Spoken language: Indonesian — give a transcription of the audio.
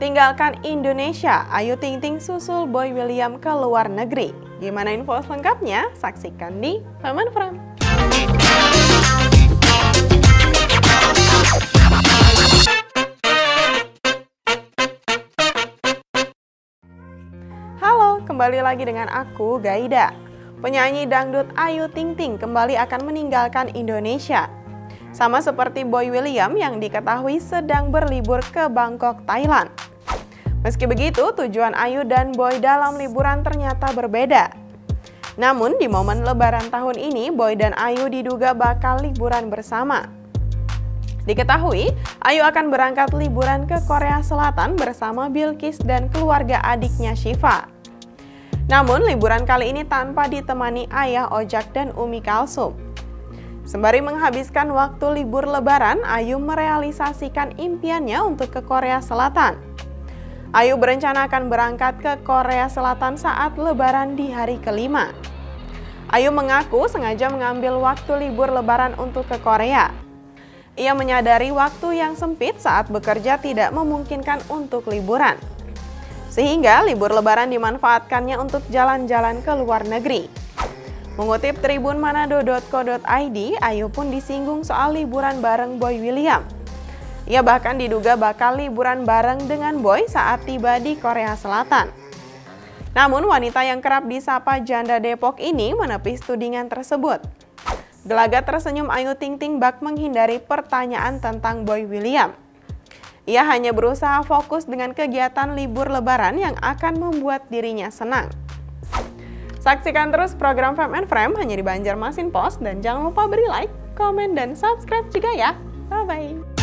Tinggalkan Indonesia, Ayu Ting Ting susul Boy William ke luar negeri. Gimana info selengkapnya? Saksikan di Fam and Fram. Halo, kembali lagi dengan aku, Gaida. Penyanyi dangdut Ayu Ting Ting kembali akan meninggalkan Indonesia. Sama seperti Boy William yang diketahui sedang berlibur ke Bangkok, Thailand. Meski begitu, tujuan Ayu dan Boy dalam liburan ternyata berbeda. Namun, di momen Lebaran tahun ini, Boy dan Ayu diduga bakal liburan bersama. Diketahui, Ayu akan berangkat liburan ke Korea Selatan bersama Bilqis dan keluarga adiknya Syifa. Namun, liburan kali ini tanpa ditemani ayah Ojak dan Umi Kalsum. Sembari menghabiskan waktu libur Lebaran, Ayu merealisasikan impiannya untuk ke Korea Selatan. Ayu berencana akan berangkat ke Korea Selatan saat Lebaran di hari kelima. Ayu mengaku sengaja mengambil waktu libur Lebaran untuk ke Korea. Ia menyadari waktu yang sempit saat bekerja tidak memungkinkan untuk liburan. Sehingga libur Lebaran dimanfaatkannya untuk jalan-jalan ke luar negeri. Mengutip tribunmanado.co.id, Ayu pun disinggung soal liburan bareng Boy William. Ia bahkan diduga bakal liburan bareng dengan Boy saat tiba di Korea Selatan. Namun wanita yang kerap disapa janda Depok ini menepis tudingan tersebut. Gelagat tersenyum Ayu Ting Ting bak menghindari pertanyaan tentang Boy William. Ia hanya berusaha fokus dengan kegiatan libur Lebaran yang akan membuat dirinya senang. Saksikan terus program Fam and Fram hanya di Banjarmasin Post dan jangan lupa beri like, komen, dan subscribe juga ya. Bye-bye.